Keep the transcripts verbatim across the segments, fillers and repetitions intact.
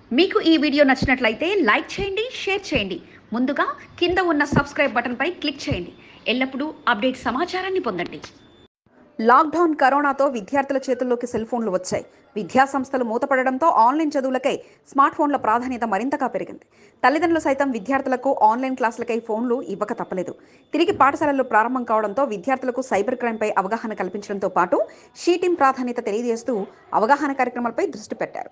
మీకు ఈ వీడియో నచ్చినట్లయితే లైక్ చేయండి, షేర్ చేయండి. ముందుగా కింద ఉన్న సబ్స్క్రైబ్ బటన్ పై క్లిక్ చేయండి. ఎల్లప్పుడూ అప్డేట్ సమాచారాన్ని పొందండి. లాక్డౌన్ కరోనాతో విద్యార్థుల చేతుల్లోకి సెల్ ఫోన్లు వచ్చాయి. విద్యా సంస్థలు మూతపడడంతో ఆన్లైన్ చదువులకై స్మార్ట్ ఫోన్ల ప్రాధాన్యత మరింతగా పెరిగింది. తల్లిదండ్రులు సైతం విద్యార్థులకు ఆన్లైన్ క్లాసులకై ఫోన్లు ఇవ్వక తప్పలేదు. తిరిగి పాఠశాలలు ప్రారంభం కావడంతో విద్యార్థులకు సైబర్ క్రైమ్పై అవగాహన కల్పించడంతో పాటు షీటింగ్ ప్రాధాన్యత తెలియజేస్తూ అవగాహన కార్యక్రమాలపై దృష్టి పెట్టారు.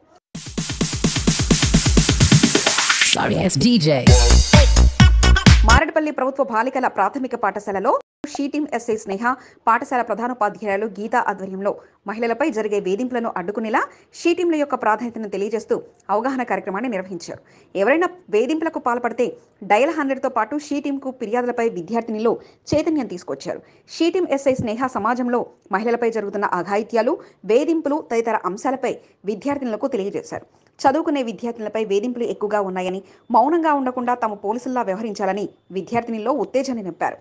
మారేడుపల్లి ప్రభుత్వ బాలికల ప్రాథమిక పాఠశాలలో షీటింగ్ ఎస్ఐ స్నేహ, పాఠశాల ప్రధానోపాధ్యాయులు గీతా ఆధ్వర్యంలో మహిళలపై జరిగే వేధింపులను అడ్డుకునేలా షీటింగ్ల యొక్క ప్రాధాన్యతను తెలియజేస్తూ అవగాహన కార్యక్రమాన్ని నిర్వహించారు. ఎవరైనా వేధింపులకు పాల్పడితే డయల్ హండ్రెడ్తో పాటు షీటింగ్కు ఫిర్యాదులపై విద్యార్థినిలో చైతన్యం తీసుకొచ్చారు. షీటింగ్ ఎస్ఐ స్నేహ సమాజంలో మహిళలపై జరుగుతున్న అఘాయిత్యాలు, వేధింపులు తదితర అంశాలపై విద్యార్థినులకు తెలియజేశారు. చదువుకునే విద్యార్థులపై వేధింపులు ఎక్కువగా ఉన్నాయని, మౌనంగా ఉండకుండా తమ పోలీసుల్లా వ్యవహరించాలని విద్యార్థినిలో ఉత్తేజాన్ని నింపారు.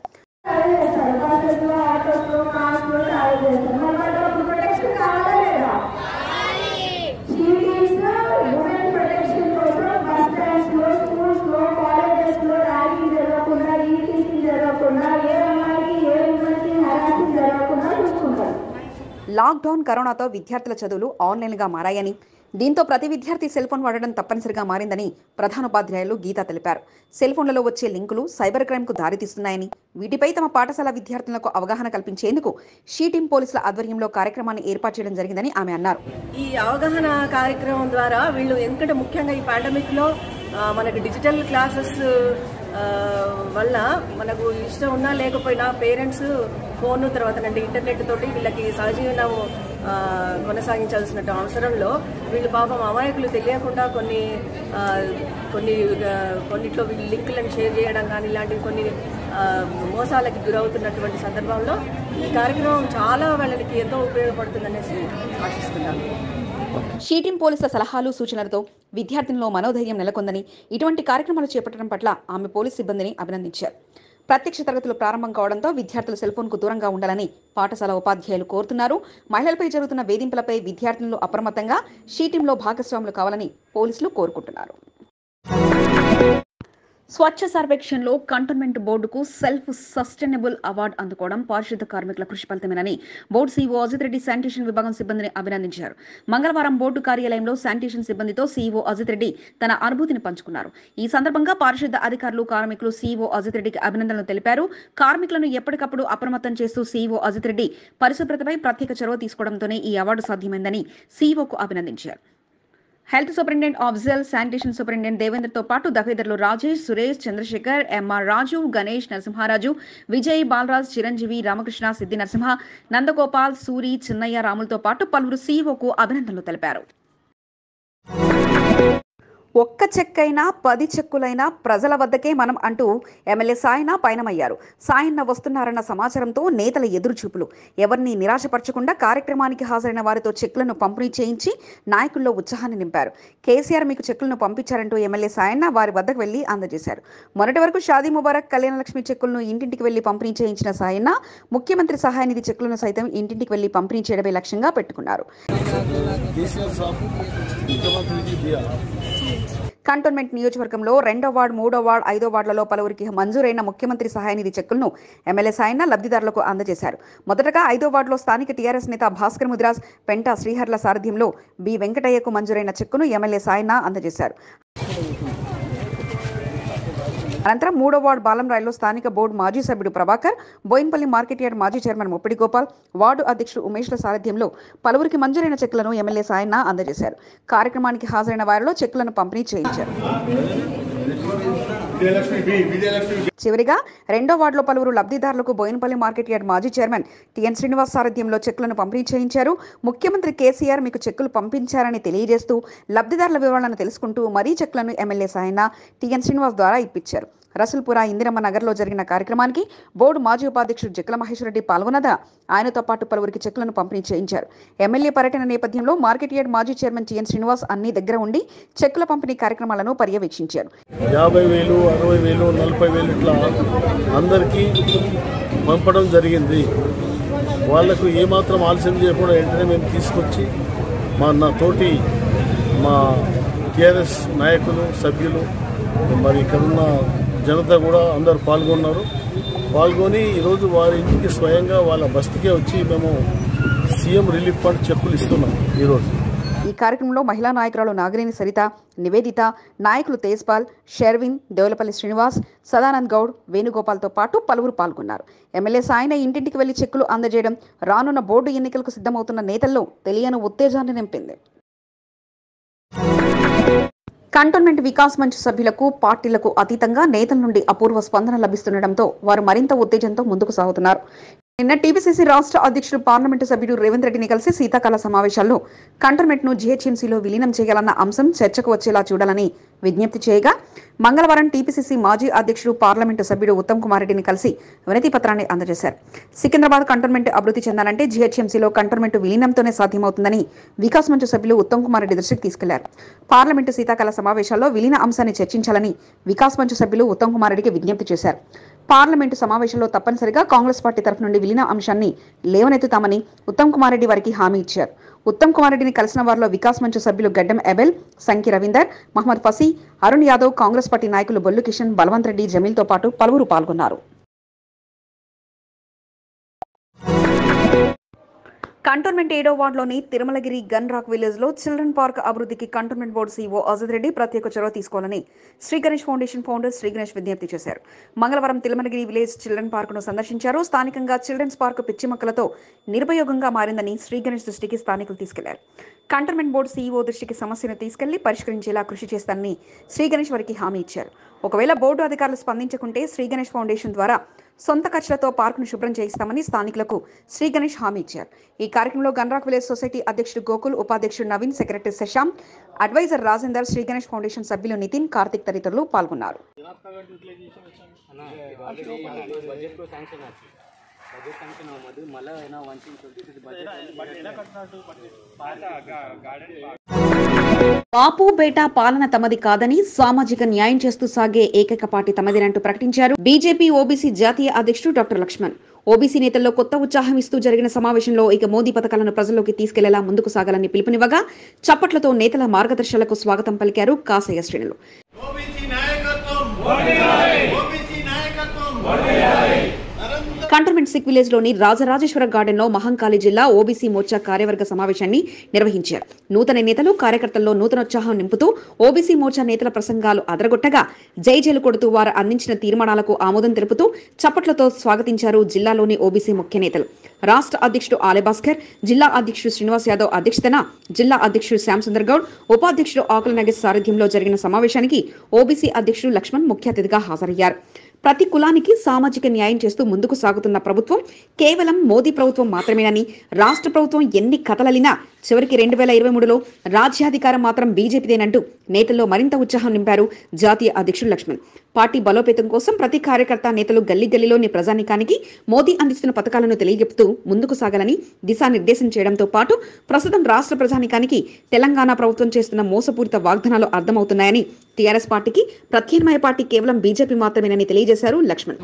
లాక్డౌన్ కరోనాతో విద్యార్థుల చదువులు ఆన్లైన్గా మారాయని, దీంతో ప్రతి విద్యార్థి సెల్ ఫోన్ వాడడం తప్పనిసరిగా మారిందని ప్రధానోపాధ్యాయులు గీత తెలిపారు. సెల్ ఫోన్లలో వచ్చే లింకులు సైబర్ క్రైమ్కు దారితీస్తున్నాయని, వీటిపై తమ పాఠశాల విద్యార్థులకు అవగాహన కల్పించేందుకు షీటింగ్ పోలీసుల ఆధ్వర్యంలో కార్యక్రమాన్ని ఏర్పాటు చేయడం జరిగిందని ఆమె అన్నారు. ఈ అవగాహన కార్యక్రమం ద్వారా వీళ్ళు ఎందుకంటే ముఖ్యంగా ఈ పాండమిక్లో మనకు డిజిటల్ క్లాసెస్ వల్ల మనకు ఇష్టం ఉన్నా లేకపోయినా పేరెంట్స్ ఫోన్ తర్వాత అంటే ఇంటర్నెట్ తోటి వీళ్ళకి సహజీవనం కొనసాగించాల్సిన అవసరంలో వీళ్ళు పాపం అమాయకులు తెలియకుండా కొన్ని కొన్ని కొన్నిట్లో వీళ్ళు లింకులను షేర్ చేయడం కానీ ఇలాంటివి కొన్ని మోసాలకి గురవుతున్నటువంటి సందర్భంలో ఈ కార్యక్రమం చాలా వాళ్ళకి ఎంతో ఉపయోగపడుతుందనేసి ఆశిస్తున్నాను. షీటింగ్ పోలీసుల సలహాలు, సూచనలతో విద్యార్థుల్లో మనోధైర్యం నెలకొందని, ఇటువంటి కార్యక్రమాలు చేపట్టడం పట్ల ఆమె పోలీసు సిబ్బందిని అభినందించారు. ప్రత్యక్ష తరగతులు ప్రారంభం కావడంతో విద్యార్థులు సెల్ ఫోన్కు దూరంగా ఉండాలని పాఠశాల ఉపాధ్యాయులు కోరుతున్నారు. మహిళలపై జరుగుతున్న వేధింపులపై విద్యార్థులు అప్రమత్తంగా షీటింగ్లో భాగస్వాములు కావాలని పోలీసులు కోరుకుంటున్నారు. స్వచ్ఛ సర్వేక్షణలో కంటోన్మెంట్ బోర్డుకు సెల్ఫ్ సస్టైనబుల్ అవార్డు అందుకోవడం పారిశుద్ధ కార్మికుల కృషి ఫలితమేనని board CEO Ajith Reddy sanitation విభాగం సిబ్బందిని అభినందించారు. మంగళవారం బోర్డు కార్యాలయంలో శానిటేషన్ సిబ్బందితో సీఈఓ అజిత్ రెడ్డి తన అనుభూతిని పంచుకున్నారు. ఈ సందర్భంగా పారిశుద్ధ అధికారులు, కార్మికులు సీఈఓ అజిత్ రెడ్డికి అభినందనలు తెలిపారు. కార్మికులను ఎప్పటికప్పుడు అప్రమత్తం చేస్తూ సీఈఓ అజిత్ రెడ్డి పరిశుభ్రతపై ప్రత్యేక చొరవ తీసుకోవడంతోనే ఈ అవార్డు సాధ్యమైందని సీఈఓకు అభినందించారు. Health superintendent officer, sanitation superintendent దేవేంద్రతో పాటు దఫేదర్లు రాజేష్, సురేష్, చంద్రశేఖర్, ఎంఆర్ రాజు, గణేష్, నరసింహారాజు, విజయ్, బాలరాజ్, చిరంజీవి, రామకృష్ణ, సిద్ధి నరసింహ, నందగోపాల్, సూరి, చిన్నయ్య, రాములతో పాటు పలువురు సీఈఓకు అభినందనలు తెలిపారు. ఒక్క చెక్కైనా పది చెక్కులైనా ప్రజల వద్దకే మనం అంటూ ఎమ్మెల్యే సాయన పయనమయ్యారు. సాయన్న వస్తున్నారన్న సమాచారంతో నేతల ఎదురుచూపులు. ఎవరిని నిరాశపరచకుండా కార్యక్రమానికి హాజరైన వారితో చెక్కులను పంపిణీ చేయించి నాయకుల్లో ఉత్సాహాన్ని నింపారు. కేసీఆర్ మీకు చెక్కులను పంపించారంటూ ఎమ్మెల్యే సాయన్న వారి వద్దకు వెళ్లి అందజేశారు. మొన్నటి వరకు షాదీ ముబారక్, కళ్యాణలక్ష్మి చెక్కులను ఇంటింటికి వెళ్లి పంపిణీ చేయించిన సాయన్న ముఖ్యమంత్రి సహాయ నిధి చెక్కులను సైతం ఇంటింటికి వెళ్లి పంపిణీ చేయడమే లక్ష్యంగా పెట్టుకున్నారు. కంటోన్మెంట్ నియోజకవర్గంలో రెండో వార్డు, మూడో వార్డు, ఐదో వార్డులలో పలువురికి మంజూరైన ముఖ్యమంత్రి సహాయ నిధి చెక్కులను ఎమ్మెల్యే సాయన్న లబ్ధిదారులకు అందజేశారు. మొదటగా ఐదో వార్డులో స్థానిక టీఆర్ఎస్ నేత భాస్కర్ ముదిరాజ్, పెంట శ్రీహర్ల సారథ్యంలో బి వెంకటయ్యకు మంజూరైన చెక్కును ఎమ్మెల్యే సాయన్న అందజేశారు. అనంతరం మూడో వార్డు బాలంరాయిలో స్థానిక బోర్డు మాజీ సభ్యుడు ప్రభాకర్, బోయిన్పల్లి మార్కెట్ యార్డ్ మాజీ చైర్మన్ ముప్పిడి గోపాల్, వార్డు అధ్యక్షుడు ఉమేష్ల సారథ్యంలో పలువురికి మంజూరైన చెక్కులను ఎమ్మెల్యే సాయన్న అందజేశారు. కార్యక్రమానికి హాజరైన వారిలో చెక్కులను పంపిణీ చేయించారు. చివరిగా రెండో వార్డులో పలువురు లబ్ధిదారులకు బోయిన్పల్లి మార్కెట్ యార్డ్ మాజీ చైర్మన్ టిఎన్ శ్రీనివాస్ సారథ్యంలో చెక్కులను పంపిణీ చేయించారు. ముఖ్యమంత్రి కేసీఆర్ మీకు చెక్కులు పంపించారని తెలియజేస్తూ లబ్ధిదారుల వివరాలను తెలుసుకుంటూ మరీ చెక్కులను ఎమ్మెల్యే సాయన్న టిఎన్ శ్రీనివాస్ ద్వారా ఇప్పించారు. రసూల్పుర ఇందిరమ్మ నగర్లో జరిగిన కార్యక్రమానికి బోర్డు మాజీ ఉపాధ్యక్షుడు జక్కల మహేశ్వరరెడ్డి పాల్గొనగా ఆయనతో పాటు పలువురికి చెక్కులను పంపిణీ చేయించారు. ఎమ్మెల్యే పర్యటన నేపథ్యంలో మార్కెట్ యార్డ్ మాజీ చైర్మన్ టిఎన్ శ్రీనివాస్ అన్ని దగ్గర ఉండి చెక్కుల పంపిణీ కార్యక్రమాలను పర్యవేక్షించారు. యాభై వేలు అరవై వేలు నలభై వేలు ఇట్లా అందరికీ పంపడం జరిగింది. వాళ్లకు ఏమాత్రం ఆలస్యం చేయకుండా వెంటనే మేము తీసుకొచ్చి మా నా తోటి మా టీఆర్ఎస్ నాయకులు సభ్యులు మరి ఇక్కడున్న జనత కూడా అందరూ పాల్గొన్నారు. పాల్గొని ఈరోజు వారి ఇంటికి స్వయంగా వాళ్ళ బస్తీకే వచ్చి మేము సీఎం రిలీఫ్ ఫండ్ చెక్కులు ఇస్తున్నాం ఈరోజు. ఈ కార్యక్రమంలో మహిళా నాయకురాలు నాగినేని సరిత, నివేదిత, నాయకులు తేజ్పాల్, షెర్విన్, దేవలపల్లి శ్రీనివాస్, సదానంద్ గౌడ్, వేణుగోపాల్తో పాటు పలువురు పాల్గొన్నారు. ఎమ్మెల్యే సాయన ఇంటింటికి వెళ్లి చెక్కులు అందజేయడం రానున్న బోర్డు ఎన్నికలకు సిద్ధమవుతున్న నేతల్లో తెలియని ఉత్తేజాన్ని నింపింది. కంటోన్మెంట్ వికాస్ మంచ్ సభ్యులకు పార్టీలకు అతీతంగా నేతల నుండి అపూర్వ స్పందన లభిస్తుండటంతో వారు మరింత ఉత్తేజంతో ముందుకు సాగుతున్నారు. నిన్న టీపీసీసీ రాష్ట్ర అధ్యక్షుడు పార్లమెంటు సభ్యుడు రేవంత్ రెడ్డిని కలిసి శీతాకాల సమావేశాల్లో కంటోన్మెంట్ ను జీహెచ్ఎంసీలో విలీనం చేయాలన్న అంశం చర్చకు వచ్చేలా చూడాలని విజ్ఞప్తి చేయగా, మంగళవారం టీపీసీసీ మాజీ అధ్యక్షుడు పార్లమెంటు సభ్యుడు ఉత్తమ్ కుమార్ రెడ్డిని కలిసి వినతి పత్రాన్ని అందజేశారు. సికింద్రాబాద్ కంటోన్మెంట్ అభివృద్ధి చెందాలంటే జీహెచ్ఎంసీలో కంటోన్మెంట్ విలీనంతోనే సాధ్యమవుతుందని వికాస్ మంచ్ సభ్యులు ఉత్తమ్ కుమార్ రెడ్డి దృష్టికి తీసుకెళ్లారు. పార్లమెంటు శీతాకాల సమావేశాల్లో విలీన అంశాన్ని చర్చించాలని వికాస్ మంచ్ సభ్యులు ఉత్తమ్ కుమార్ రెడ్డికి విజ్ఞప్తి చేశారు. పార్లమెంటు సమావేశంలో తప్పనిసరిగా కాంగ్రెస్ పార్టీ తరఫు నుండి విలీన అంశాన్ని లేవనెత్తుతామని ఉత్తమ్ కుమార్ రెడ్డి వారికి హామీ ఇచ్చారు. ఉత్తమ్ కుమార్ రెడ్డిని కలిసిన వారిలో వికాస్ మంచ్ సభ్యులు గడ్డం ఎబెల్, సంకి రవీందర్, మహమ్మద్ ఫసీ, అరుణ్ యాదవ్, కాంగ్రెస్ పార్టీ నాయకులు బొల్లు కిషన్, బలవంత్ రెడ్డి, జమీల్తో పాటు పలువురు పాల్గొన్నారు. కంటోన్మెంట్ ఏడో వార్డులోని తిరుమలగిరి గన్ రాక్ విలేజ్ లో చిల్డ్రన్ పార్క్ అభివృద్ధికి cantonment board CEO Ajith Reddy ప్రత్యేక చొరవ తీసుకోవాలని శ్రీ గణేష్ ఫౌండేషన్ ఫౌండర్ శ్రీ గణేష్ విజ్ఞప్తి చేశారు. మంగళవారం తిరుమలగిరి విలేజ్ చిల్డ్రన్ పార్క్ ను సందర్శించారు. స్థానికంగా చిల్డ్రన్స్ పార్క్ పిచ్చి మొక్కలతో నిరుపయోగంగా మారిందని శ్రీ గణేష్ దృష్టికి స్థానికులు తీసుకెళ్లారు. కంటోన్మెంట్ బోర్డు సీఈఓ దృష్టికి సమస్యను తీసుకెళ్లి పరిష్కరించేలా కృషి చేస్తానని శ్రీ గణేష్ వారికి హామీ ఇచ్చారు. ఒకవేళ బోర్డు అధికారులు స్పందించకుంటే శ్రీ గణేష్ ఫౌండేషన్ ద్వారా సొంత ఖర్చులతో పార్కును శుభ్రం చేయిస్తామని స్థానికులకు శ్రీ గణేష్ హామీ ఇచ్చారు. ఈ కార్యక్రమంలో గన్రాక్ విలేజ్ సొసైటీ అధ్యక్షుడు గోకుల్, ఉపాధ్యక్షుడు Naveen, secretary Shashank, adviser Rajender, Sri Ganesh foundation సభ్యులు నితిన్, కార్తిక్ తదితరులు పాల్గొన్నారు. బాపు బేటా పాలన తమది కాదని, సామాజిక న్యాయం చేస్తూ సాగే ఏకైక పార్టీ తమదేనంటూ ప్రకటించారు బీజేపీ ఓబీసీ జాతీయ అధ్యక్షుడు డాక్టర్ లక్ష్మణ్. ఓబీసీ నేతల్లో కొత్త ఉత్సాహం ఇస్తూ జరిగిన సమావేశంలో ఇక మోదీ పథకాలను ప్రజల్లోకి తీసుకెళ్లేలా ముందుకు సాగాలని పిలుపునివ్వగా చప్పట్లతో నేతల మార్గదర్శకులకు స్వాగతం పలికారు కాసయ్య శ్రేణులు. కంటోన్మెంట్ సిక్ విలేజ్ లోని రాజరాజేశ్వర గార్డెన్ లో మహంకాళి జిల్లా ఓబీసీ మోర్చా కార్యవర్గ సమావేశాన్ని నిర్వహించారు. నూతన నేతలు, కార్యకర్తల్లో నూతనోత్సాహం నింపుతూ ఓబీసీ మోర్చా నేతల ప్రసంగాలు అదరగొట్టగా జైజేలు కొడుతూ వారు అందించిన తీర్మానాలకు ఆమోదం తెలుపుతూ చప్పట్లతో స్వాగతించారు జిల్లాలోని ఓబీసీ ముఖ్య నేతలు. రాష్ట్ర అధ్యక్షుడు ఆలెభాస్కర్, జిల్లా అధ్యక్షుడు శ్రీనివాస్ యాదవ్ అధ్యక్షతన జిల్లా అధ్యక్షుడు శ్యాంసుందర్ గౌడ్, ఉపాధ్యక్షుడు ఆకుల నగేష్ సారథ్యంలో జరిగిన సమావేశానికి ఓబీసీ అధ్యక్షుడు లక్ష్మణ్ ముఖ్య అతిథిగా హాజరయ్యారు. ప్రతి కులానికి సామాజిక న్యాయం చేస్తూ ముందుకు సాగుతున్న ప్రభుత్వం కేవలం మోదీ ప్రభుత్వం మాత్రమేనని, రాష్ట్ర ప్రభుత్వం ఎన్ని కథలలినా చివరికి రెండు వేల ఇరవై మూడులో రాజ్యాధికారం మాత్రం బీజేపీదేనంటూ నేతల్లో మరింత ఉత్సాహం నింపారు జాతీయ అధ్యక్షుడు లక్ష్మణ్. పార్టీ బలోపేతం కోసం ప్రతి కార్యకర్త, నేతలు గల్లీ గల్లీలోని ప్రజానికానికి మోదీ అందిస్తున్న పథకాలను తెలియజెప్తూ ముందుకు సాగాలని దిశానిర్దేశం చేయడంతో పాటు ప్రస్తుతం రాష్ట్ర ప్రజానికానికి తెలంగాణ ప్రభుత్వం చేస్తున్న మోసపూరిత వాగ్దానాలు అర్థమవుతున్నాయని, టీఆర్ఎస్ పార్టీకి ప్రత్యామ్నాయ పార్టీ కేవలం బీజేపీ మాత్రమేనని తెలియజేశారు లక్ష్మణ్.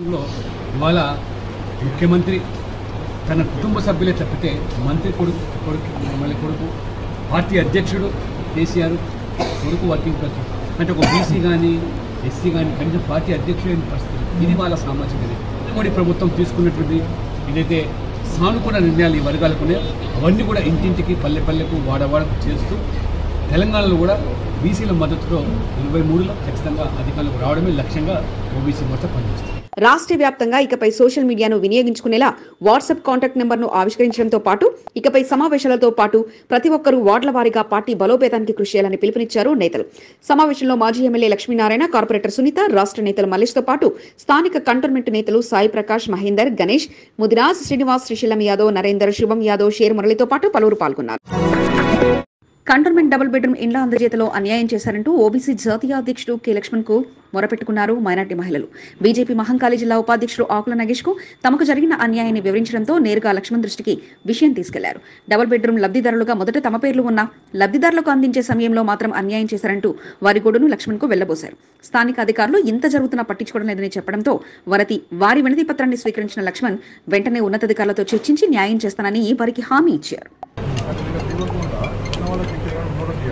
ముఖ్యమంత్రి తన కుటుంబ సభ్యులే తప్పితే మంత్రి కొడుకు కొడుకు మళ్ళీ కొడుకు పార్టీ అధ్యక్షుడు కేసీఆర్ కొడుకు వర్కింగ్ ప్రెసిడెంట్ అంటే ఒక బీసీ కానీ ఎస్సీ కానీ కనీసం పార్టీ అధ్యక్షుడైన పరిస్థితి. ఇది వాళ్ళ సామాజికది. మోడీ ప్రభుత్వం తీసుకున్నటువంటి ఇదైతే సానుకూల నిర్ణయాలు ఈ వర్గాలకునే అవన్నీ కూడా ఇంటింటికి, పల్లె పల్లెకు, వాడవాడకు చేస్తూ తెలంగాణలో కూడా బీసీల మద్దతుతో ఇరవై మూడులో ఖచ్చితంగా అధికారులకు రావడమే లక్ష్యంగా ఓబీసీ మోర్చా పనిచేస్తుంది. రాష్ట్ర వ్యాప్తంగా ఇకపై సోషల్ మీడియాను వినియోగించుకునేలా వాట్సాప్ కాంటాక్ట్ నెంబర్ను ఆవిష్కరించడంతో పాటు ఇకపై సమావేశాలతో పాటు ప్రతి ఒక్కరూ వార్డుల వారీగా పార్టీ బలోపేతానికి కృషి చేయాలని పిలుపునిచ్చారు నేతలు. సమావేశంలో మాజీ ఎమ్మెల్యే లక్ష్మీనారాయణ, కార్పొరేటర్ సునీత, రాష్ట్ర నేతలు మల్లేష్తో పాటు స్థానిక కంటోన్మెంట్ నేతలు సాయి ప్రకాష్, మహేందర్, గణేష్, ముదిరాజ్, శ్రీనివాస్, శ్రీశైలం యాదవ్, నరేందర్, శుభం యాదవ్, షేర్ మురళితో పాటు పలువురు పాల్గొన్నారు. కంటోన్మెంట్ డబుల్ బెడ్రూమ్ ఇండ్ల అందజేతలో అన్యాయం చేశారంటూ ఓబీసీ జాతీయ అధ్యక్షుడు కె లక్ష్మణ్ కు మొరపెట్టుకున్నారు మైనార్టీ మహిళలు. బీజేపీ మహంకాళి జిల్లా ఉపాధ్యక్షుడు ఆకుల నగేష్ కు తమకు జరిగిన అన్యాయాన్ని వివరించడంతో నేరుగా లక్ష్మణ్ దృష్టికి విషయం తీసుకెళ్లారు. డబుల్ బెడ్రూమ్ లబ్ధిదారులుగా మొదట తమ పేర్లు ఉన్న లబ్ధిదారులకు అందించే సమయంలో మాత్రం అన్యాయం చేశారంటూ వారి గొడును లక్ష్మణ్ కు వెళ్లబోశారు. స్థానిక అధికారులు ఇంత జరుగుతున్నా పట్టించుకోవడం లేదని చెప్పడంతో వరతి వారి వినతి పత్రాన్ని స్వీకరించిన లక్ష్మణ్ వెంటనే ఉన్నతాధికారులతో చర్చించి న్యాయం చేస్తానని వారికి హామీ ఇచ్చారు.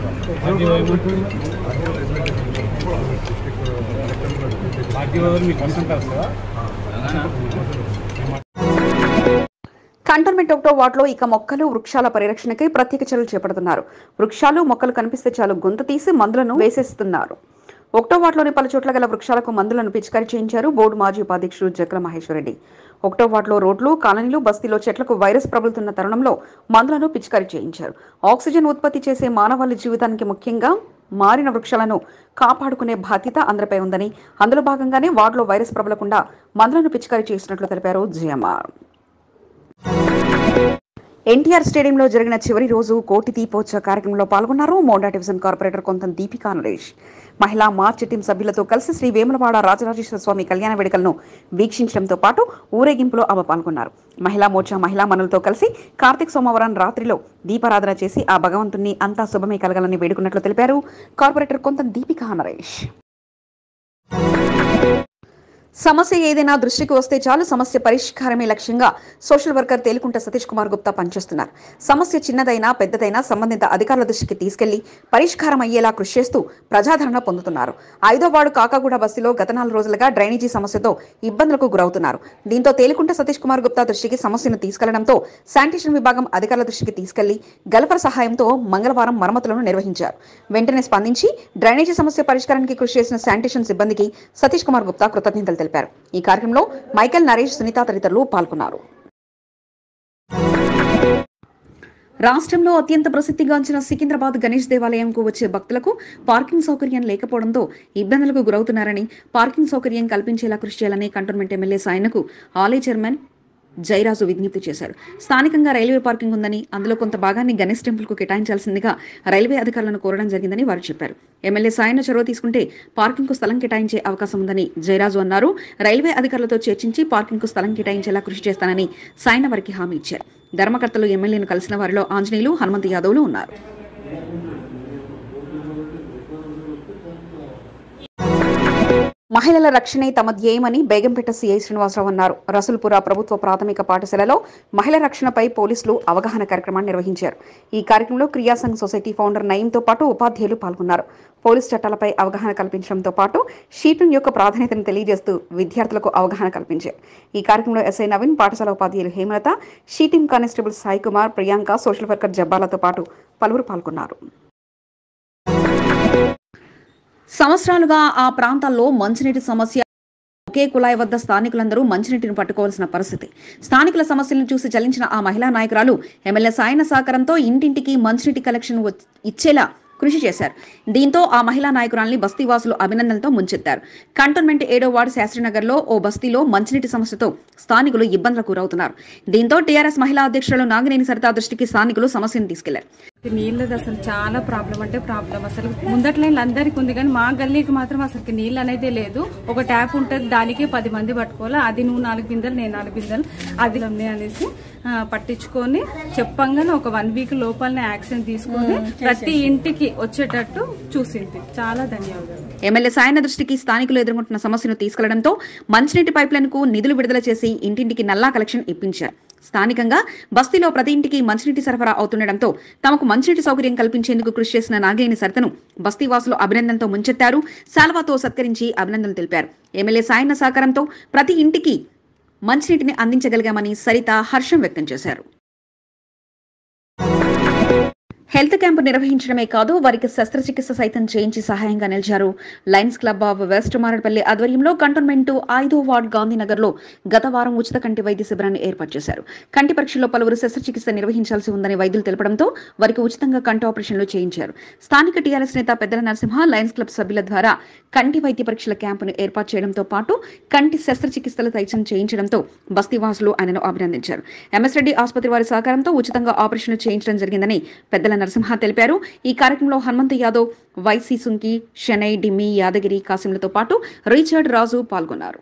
కంటోన్మెంట్ ఒకటో వార్డులో ఇక మొక్కలు వృక్షాల పరిరక్షణకై ప్రత్యేక చర్యలు చేపడుతున్నారు. వృక్షాలు మొక్కలు కనిపిస్తే చాలు గొంతు తీసి మందులను వేసేస్తున్నారు. ఒకటో వార్డులోని పలు చోట్ల గల వృక్షాలకు మందులను పిచికారీ చేయించారు బోర్డు మాజీ ఉపాధ్యక్షుడు జక్కల మహేశ్వరరెడ్డి. ఒకటో వార్డులో రోడ్లు, కాలనీలు, బస్తీలో చెట్లకు వైరస్ ప్రబలుతున్న తరుణంలో మందులను పిచికారీ చేయించారు. ఆక్సిజన్ ఉత్పత్తి చేసే మానవాళి జీవితానికి ముఖ్యంగా మారిన వృక్షాలను కాపాడుకునే బాధ్యత అందరిపై ఉందని, అందులో భాగంగానే వార్డులో వైరస్ ప్రబలకుండా మందులను పిచికారీ చేసినట్లు తెలిపారు జిఎంఆర్. ఎన్టీఆర్ స్టేడియంలో జరిగిన చివరి రోజు కోటి దీపోత్సవ కార్యక్రమంలో పాల్గొన్నారు మోండా డివిజన్ కార్పొరేటర్ కొంతం దీపికా నరేష్. మహిళా మార్చ్ టీం సభ్యులతో కలిసి శ్రీ వేములవాడ రాజరాజేశ్వర స్వామి కళ్యాణ వేడుకలను వీక్షించడంతో పాటు ఊరేగింపులో ఆమె పాల్గొన్నారు. మహిళా మోర్చా మహిళా మనులతో కలిసి కార్తీక సోమవారం రాత్రిలో దీపారాధన చేసి ఆ భగవంతుణ్ణి అంతా శుభమే కలగాలని వేడుకున్నట్లు తెలిపారు కార్పొరేటర్ కొంతం దీపికా నరేష్. సమస్య ఏదైనా దృష్టికి వస్తే చాలు సమస్య పరిష్కారమే లక్ష్యంగా సోషల్ వర్కర్ తేలుకుంట సతీష్ కుమార్ గుప్తా పనిచేస్తున్నారు. సమస్య చిన్నదైనా పెద్దదైనా సంబంధిత అధికారుల దృష్టికి తీసుకెళ్లి పరిష్కారం అయ్యేలా కృషి చేస్తూ ప్రజాదరణ పొందుతున్నారు. ఐదో వార్డు కాకాగూడ బస్సులో గత నాలుగు రోజులుగా డ్రైనేజీ సమస్యతో ఇబ్బందులకు గురవుతున్నారు. దీంతో తేలుకుంట సతీష్ కుమార్ గుప్తా దృష్టికి సమస్యను తీసుకెళ్లడంతో శానిటేషన్ విభాగం అధికారుల దృష్టికి తీసుకెళ్లి గల్ఫర్ సహాయంతో మంగళవారం మరమ్మతులను నిర్వహించారు. వెంటనే స్పందించి డ్రైనేజీ సమస్య పరిష్కారానికి కృషి చేసిన శానిటేషన్ సిబ్బందికి సతీష్ కుమార్ గుప్తా కృతజ్ఞతలు తెలిపారు. ఈ కార్యక్రమంలో మైకేల్, నరేష్, సునీత తదితరులు పాల్గొన్నారు. రాష్ట్రంలో అత్యంత ప్రసిద్ధిగాంచిన సికింద్రాబాద్ గణేష్ దేవాలయంకు వచ్చే భక్తులకు పార్కింగ్ సౌకర్యం లేకపోవడంతో ఇబ్బందులకు గురవుతున్నారని, పార్కింగ్ సౌకర్యం కల్పించేలా కృషి చేయాలని కంటోన్మెంట్ ఎమ్మెల్యే సాయనకు ఆలయ చైర్మన్ జైరాజు విజ్ఞప్తి చేశారు. స్థానికంగా రైల్వే పార్కింగ్ ఉందని, అందులో కొంత భాగాన్ని గణేష్ టెంపుల్ కు కేటాయించాల్సిందిగా రైల్వే అధికారులను కోరడం జరిగిందని వారు చెప్పారు. ఎమ్మెల్యే సాయన చొరవ తీసుకుంటే పార్కింగ్ కు స్థలం కేటాయించే అవకాశం ఉందని జైరాజు అన్నారు. రైల్వే అధికారులతో చర్చించి పార్కింగ్ కు స్థలం కేటాయించేలా కృషి చేస్తానని సాయన వారికి హామీ ఇచ్చారు. ధర్మకర్తలు ఎమ్మెల్యేను కలిసిన వారిలో ఆంజనేయులు, హనుమంత్ యాదవ్లు ఉన్నారు. మహిళల రక్షణే తమ ధ్యేయమని బేగంపేట సీఐ శ్రీనివాసరావు అన్నారు. రసూల్పుర ప్రభుత్వ ప్రాథమిక పాఠశాలలో మహిళల రక్షణపై పోలీసులు అవగాహన కార్యక్రమాన్ని నిర్వహించారు. ఈ కార్యక్రమంలో క్రియాసంఘ్ సొసైటీ ఫౌండర్ నయీంతో పాటు ఉపాధ్యాయులు పాల్గొన్నారు. పోలీస్ చట్టాలపై అవగాహన కల్పించడంతో పాటు షీటింగ్ యొక్క ప్రాధాన్యతను తెలియజేస్తూ విద్యార్థులకు అవగాహన కల్పించారు. ఈ కార్యక్రమంలో ఎస్ఐ నవీన్, పాఠశాల ఉపాధ్యాయులు హేమలత, షీటింగ్ constable Sai Kumar, Priyanka, social worker జబ్బాలతో పాటు పలువురు పాల్గొన్నారు. సంవత్సరాలుగా ఆ ప్రాంతాల్లో మంచినీటి సమస్య. ఒకే కుళాయి వద్ద స్థానికులందరూ మంచినీటిని పట్టుకోవాల్సిన పరిస్థితి. స్థానికుల సమస్యలను చూసి చలించిన ఆ మహిళా నాయకురాలు ఎమ్మెల్యే సాయన సహకారంతో ఇంటింటికి మంచినీటి కలెక్షన్ ఇచ్చేలా కృషి చేశారు. దీంతో ఆ మహిళా నాయకురాల్ని బస్తీవాసులు అభినందనలతో ముంచెత్తారు. కంటోన్మెంట్ ఏడో వార్డు శాస్త్రీనగర్ లో ఓ బస్తీలో మంచినీటి సమస్యతో స్థానికులు ఇబ్బందులకు గురవుతున్నారు. దీంతో టీఆర్ఎస్ మహిళా అధ్యక్షులు నాగినేని సరిత దృష్టికి స్థానికులు సమస్యను తీసుకెళ్లారు. నీళ్ళది అసలు చాలా ప్రాబ్లం అంటే ప్రాబ్లం. అసలు ముందట్లో అందరికి ఉంది కానీ మా గల్లీకి మాత్రం అసలు నీళ్ళు అనేది లేదు. ఒక ట్యాప్ ఉంటుంది, దానికే పది మంది పట్టుకోవాలి. అది నువ్వు నాలుగు బిందెలు, నేను నాలుగు బిందెలు, అది అనేసి పట్టించుకొని చెప్పంగానే ఒక వన్ వీక్ లోపలనే యాక్షన్ తీసుకొని ప్రతి ఇంటికి వచ్చేటట్టు చూసింది. చాలా ధన్యవాదాలు. ఎమ్మెల్యే సాయన దృష్టికి స్థానికులు ఎదుర్కొంటున్న సమస్యను తీసుకెళ్లడంతో మంచినీటి పైప్ లైన్ కు నిధులు విడుదల చేసి ఇంటింటికి నల్లా కలెక్షన్ ఇప్పించారు. స్థానికంగా బస్తీలో ప్రతి ఇంటికి మంచినీటి సరఫరా అవుతుండటంతో తమకు మంచినీటి సౌకర్యం కల్పించేందుకు కృషి చేసిన నాగినేని సరితను బస్తీవాసులు అభినందనతో ముంచెత్తారు. శాల్వాతో సత్కరించి అభినందనలు తెలిపారు. ఎమ్మెల్యే సాయన సహకారంతో ప్రతి ఇంటికి మంచినీటిని అందించగలిగామని సరిత హర్షం వ్యక్తం చేశారు. హెల్త్ క్యాంపు నిర్వహించడమే కాదు, వారికి శస్త్రచికిత్స సైతం చేయించి సహాయంగా నిలిచారు. Lions club of west Marredpally ఆధ్వర్యంలో కంటోన్మెంట్ ఐదో వార్డ్ గాంధీనగర్ లో గత వారం ఉచిత కంటి వైద్య శిబిరాన్ని ఏర్పాటు చేశారు. కంటి పరీక్షల్లో పలువురు శస్త్రచికిత్స నిర్వహించాల్సి ఉందని వైద్యులు తెలపడంతో వారికి ఉచితంగా కంటి ఆపరేషన్లు చేయించారు. స్థానిక టీఆర్ఎస్ నేత పెద్దల నరసింహ లయన్స్ క్లబ్ సభ్యుల ద్వారా కంటి వైద్య పరీక్షల క్యాంపును ఏర్పాటు చేయడంతో పాటు కంటి శస్త్రచికిత్సలు సైతం చేయించడంతో బస్తీవాసులు ఆయనను అభినందించారు. ఎంఎస్ రెడ్డి ఆసుపత్రి వారి సహకారంతో ఉచితంగా ఆపరేషన్లు చేయించడం జరిగిందని పెద్దల నరసింహ తెలిపారు. ఈ కార్యక్రమంలో హనుమంత్ యాదవ్, వైసీ సుంకి, షెనై, డిమ్మి, యాదగిరి, కాసింలతో పాటు రిచర్డ్, రాజు పాల్గొన్నారు.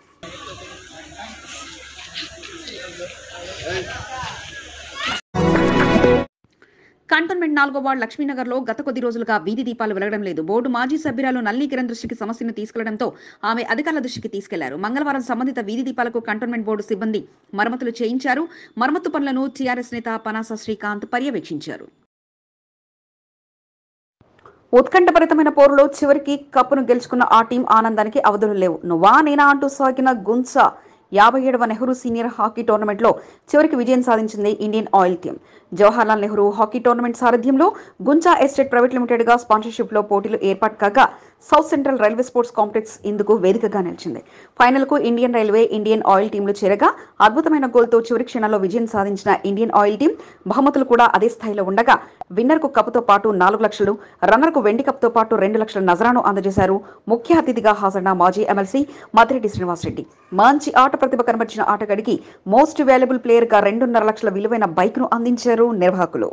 కంటోన్మెంట్ నాలుగో వార్డు లక్ష్మీనగర్ లో గత కొద్ది రోజులుగా వీధి దీపాలు వెలగడం లేదు. బోర్డు మాజీ సభ్యురాలు నల్లి కిరణ్ దృష్టికి సమస్యను తీసుకెళ్లడంతో ఆమె అధికారుల దృష్టికి తీసుకెళ్లారు. మంగళవారం సంబంధిత వీధి దీపాలకు కంటోన్మెంట్ బోర్డు సిబ్బంది మరమ్మతులు చేయించారు. మరమ్మతు పనులను టీఆర్ఎస్ నేత పనాస శ్రీకాంత్ పర్యవేక్షించారు. ఉత్కంఠభరితమైన పోరులో చివరికి కప్పును గెలుచుకున్న ఆ టీం ఆనందానికి అవధులు లేవు. నువ్వా నేనా అంటూ సాగిన గుంస యాభై ఏడవ నెహ్రూ సీనియర్ హాకీ టోర్నమెంట్లో చివరికి విజయం సాధించింది Indian oil team. Jawaharlal Nehru hockey tournament సారథ్యంలో గుంజా ఎస్టేట్ ప్రైవేట్ లిమిటెడ్ గా స్పాన్సర్షిప్ లో పోటీలు ఏర్పాటు కాగా south central railway sports complex ఇందుకు వేదికగా నిలిచింది. ఫైనల్ కు ఇండియన్ రైల్వే, ఇండియన్ ఆయిల్ టీంలు చేరగా అద్భుతమైన గోల్తో చివరి క్షణంలో విజయం సాధించిన ఇండియన్ ఆయిల్ టీం బహుమతులు కూడా అదే స్థాయిలో ఉండగా విన్నర్ కు కప్పుతో పాటు నాలుగు లక్షలు, రన్నర్ కు వెండి కప్తో పాటు రెండు లక్షల నజరాను అందజేశారు ముఖ్య అతిథిగా హాజరైన మాజీ ఎమ్మెల్సీ మద్రెడ్డి శ్రీనివాసరెడ్డి. మంచి ఆట ప్రతిభ కనబర్చిన ఆటగాడికి మోస్ట్ వాల్యుబుల్ ప్లేయర్ గా రెండున్నర లక్షల విలువైన బైక్ ను అందించారు నిర్వాహకులు.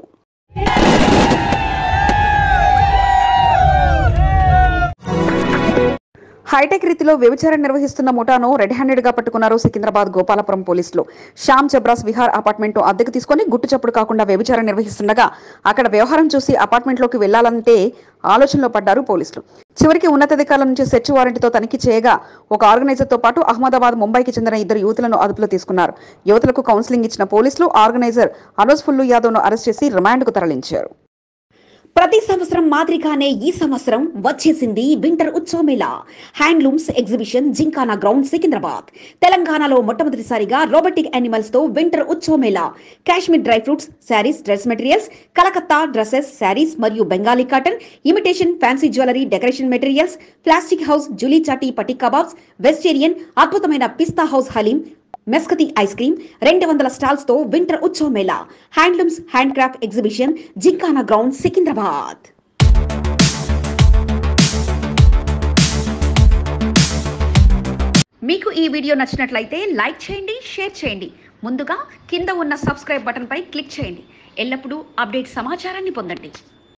హైటెక్ రీతిలో వ్యభిచారం నిర్వహిస్తున్న ముఠాను రెడ్ హ్యాండెడ్ గా పట్టుకున్నారు సికింద్రాబాద్ గోపాలపురం పోలీసులు. శ్యామ్ జబ్రాస్ విహార్ అపార్ట్మెంట్ అద్దెకు తీసుకుని గుట్టు చప్పుడు కాకుండా వ్యభిచారం నిర్వహిస్తుండగా అక్కడ వ్యవహారం చూసి అపార్ట్మెంట్ లోకి వెళ్లాలంటే ఆలోచనలో పడ్డారు పోలీసులు. చివరికి ఉన్నతాధికారుల నుంచి సెర్చ్ వారెంట్తో తనిఖీ చేయగా ఒక ఆర్గనైజర్ తో పాటు అహ్మదాబాద్, ముంబైకి చెందిన ఇద్దరు యువతులను అదుపులో తీసుకున్నారు. యువతులకు కౌన్సిలింగ్ ఇచ్చిన పోలీసులు ఆర్గనైజర్ అనోజ్ ఫుల్లు యాదవ్ ను అరెస్ట్ చేసి రిమాండ్ కు తరలించారు. ప్రతి సంవత్సరం మాదిరిగానే ఈ సంవత్సరం వచ్చేసింది వింటర్ ఉత్సవ మేళా. Handlooms exhibition gymkhana ground Secunderabad. తెలంగాణలో మొట్టమొదటిసారిగా రోబోటిక్ యానిమల్స్ తో వింటర్ ఉత్సవ మేళా. Kashmir dry fruits, saris, dress materials, Calcutta dresses, saris మరియు Bengali cotton, imitation fancy jewellery, decoration materials, plastic house, జులీ చాటీ పట్టి కబాబ్స్, వెజిటేరియన్, అద్భుతమైన పిస్తా హౌస్ హలీం, మెస్కతి ఐస్ క్రీమ్, రెండు వందల స్టాల్స్ తో వింటర్ ఉత్సవ మేళా. Handlooms hand craft exhibition gymkhana ground Secunderabad. మీకు ఈ వీడియో నచ్చినట్లయితే లైక్ చేయండి, షేర్ చేయండి. ముందుగా కింద ఉన్న సబ్స్క్రైబ్ బటన్ పై క్లిక్ చేయండి. ఎల్లప్పుడూ అప్డేట్ సమాచారాన్ని పొందండి.